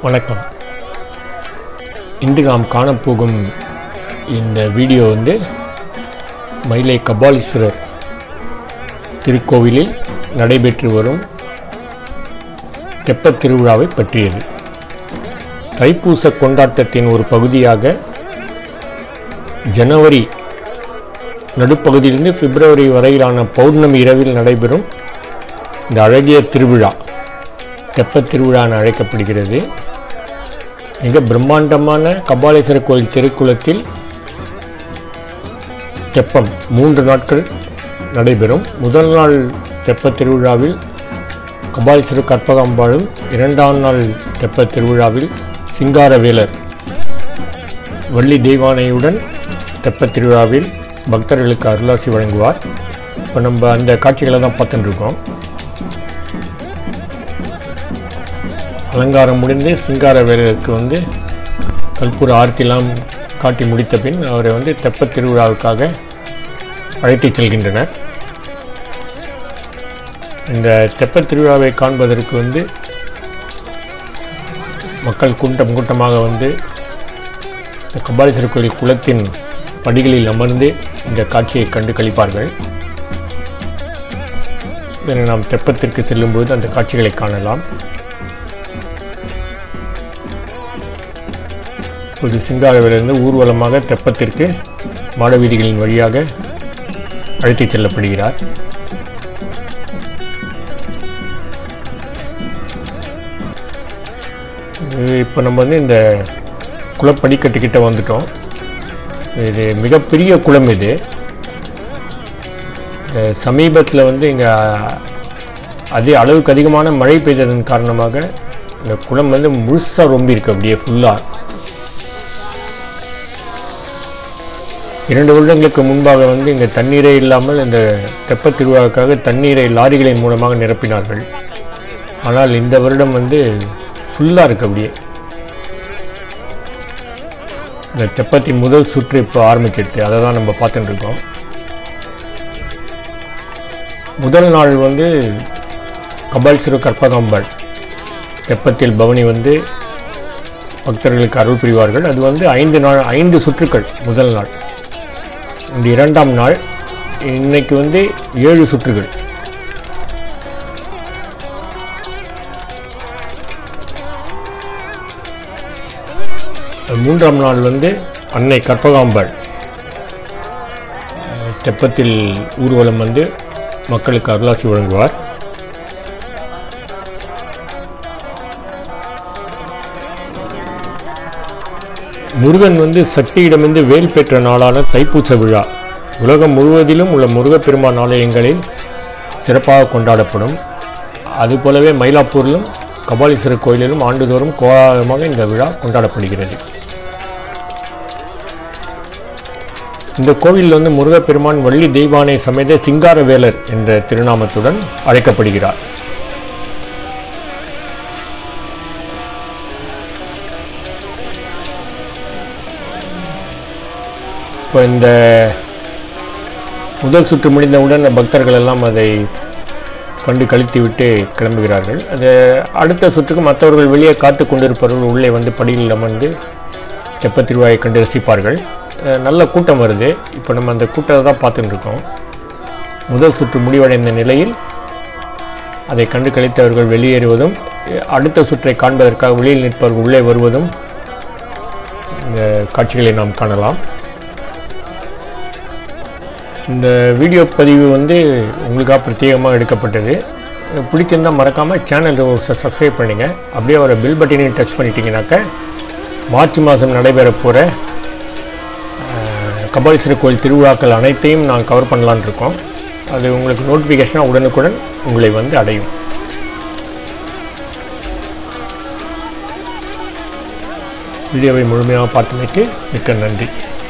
வணக்கம். இன்று நாம் காணப்போகும் இந்த வீடியோ மயிலை கபாலீஸ்வரர் திருக்கோவிலில் நடைபெற்று வரும் தெப்பத் திருவிழாவை பற்றியது. தைப்பூச கொண்டாட்டத்தின் ஒரு பகுதியாக ஜனவரி நடுப்பகுதியிலிருந்து பிப்ரவரி வரையிலான பௌர்ணமி இரவில் நடைபெறும் இந்த அழகிய திருவிழா தெப்பத் திருவிழா என அழைக்கப்படுகிறது. மிக பிரம்மாண்டமான கபாலீஸ்வரர் கோயில் திருக்குளத்தில் தெப்பம் 3 நாட்கள் நடைபெறும். முதல் நாள் தெப்பத் திருவிழாவில் கபாலீஸ்வரர் கற்பகாம்பாளும், 2ஆம் நாள் தெப்பத் திருவிழாவில் சிங்காரவேலர் வள்ளி தெய்வானையுடன் தெப்பத் திருவிழாவில் பக்தர்களுக்கு அருளாசி வழங்குவார். இப்போ நம்ம அந்த காட்சிகளை தான் பார்த்துட்டு இருக்கோம். அலங்காரம் முடிந்து சிங்காரவேலருக்கு கற்பூர ஆர்த்திலாம் காட்டி முடித்த பின் அவரை தெப்பத் திருவிழாவுக்காக அழைத்துச் செல்கின்றனர். இந்த தெப்பத் திருவிழாவை காண்பதற்கு மக்கள் கூட்டமாக இந்த கபாலீஸ்வரர் கோயில் குளத்தின் படிகளில் அமர்ந்து இந்த காட்சியை கண்டு களிப்பார்கள். நாம் தெப்பத்திற்கு செல்லும்போது அந்த காட்சிகளை காணலாம். இப்போது சிங்காரவேலிருந்து ஊர்வலமாக தெப்பத்திற்கு மாட வீதிகளின் வழியாக அழைத்துச் செல்லப்படுகிறார். இப்போ நம்ம இந்த குளப்படிக்கட்டுக்கிட்ட வந்துட்டோம். இது மிகப்பெரிய குளம். இது சமீபத்தில் இங்கே அளவுக்கு அதிகமான மழை பெய்ததன் காரணமாக இந்த குளம் முழுசாக ரொம்ப இருக்குது. அப்படியே ஃபுல்லாக 2 வருடங்களுக்கு முன்பாக இங்கே தண்ணீரே இல்லாமல் இந்த தெப்பத் திருவிழாவுக்காக தண்ணீரை லாரிகளின் மூலமாக நிரப்பினார்கள். ஆனால் இந்த வருடம் ஃபுல்லாக இருக்குது. அப்படியே இந்த தெப்பத்தின் முதல் சுற்று இப்போ ஆரம்பிச்சிடுது. அதை தான் நம்ம பார்த்துட்டு இருக்கோம். முதல் நாள் கபாலீஸ்வரர் கற்பகாம்பாள் தெப்பத்தில் பவனி பக்தர்களுக்கு அருள் புரிவார்கள். அது 5 சுற்றுக்கள் முதல் நாள். இந்த 2ஆம் நாள் இன்னைக்கு 7 சுற்றுகள். மூன்றாம் நாள் அன்னை கற்பகாம்பாள் தெப்பத்தில் ஊர்வலம் மக்களுக்கு அருளாசி வழங்குவார். முருகன் சக்தியிடமிருந்து வேல் பெற்ற நாளான தைப்பூச விழா உலகம் முழுவதிலும் உள்ள முருகப்பெருமான் ஆலயங்களில் சிறப்பாக கொண்டாடப்படும். அதுபோலவே மயிலாப்பூரிலும் கபாலீஸ்வரர் கோயிலிலும் ஆண்டுதோறும் கோலாகலமாக இந்த விழா கொண்டாடப்படுகிறது. இந்த கோவிலில் முருகப்பெருமான் வள்ளி தெய்வானை சமேத சிங்காரவேலர் என்ற திருநாமத்துடன் அழைக்கப்படுகிறார். இப்போ இந்த முதல் சுற்று முடிந்தவுடன் பக்தர்கள் எல்லாம் அதை கண்டு கழித்து விட்டு கிளம்புகிறார்கள். அது அடுத்த சுற்றுக்கு மற்றவர்கள் வெளியே காத்து கொண்டிருப்பவர்கள் உள்ளே படியில் அமர்ந்து தெப்பத் திருவிழாவை கண்டு ரசிப்பார்கள். நல்ல கூட்டம் வருது. இப்போ நம்ம அந்த கூட்டத்தை தான் பார்த்துட்டு இருக்கோம். முதல் சுற்று முடிவடைந்த நிலையில் அதை கண்டு கழித்தவர்கள் வெளியேறுவதும், அடுத்த சுற்றை காண்பதற்காக வெளியில் நிற்பவர்கள் உள்ளே வருவதும் இந்த காட்சிகளை நாம் காணலாம். இந்த வீடியோ பதிவு உங்களுக்காக பிரத்யேகமாக எடுக்கப்பட்டது. பிடிச்சிருந்தால் மறக்காமல் சேனல் சப்ஸ்கிரைப் பண்ணுங்கள். அப்படியே ஒரு பில் பட்டனையும் டச் பண்ணிட்டீங்கன்னாக்க மார்ச் மாதம் நடைபெற போகிற கபாலீஸ்வரர் கோயில் திருவிழாக்கள் அனைத்தையும் நான் கவர் பண்ணலான் இருக்கோம். அது உங்களுக்கு நோட்டிஃபிகேஷனாக உடனுக்குடன் உங்களை அடையும். வீடியோவை முழுமையாக பார்த்தமைக்கு மிக்க நன்றி.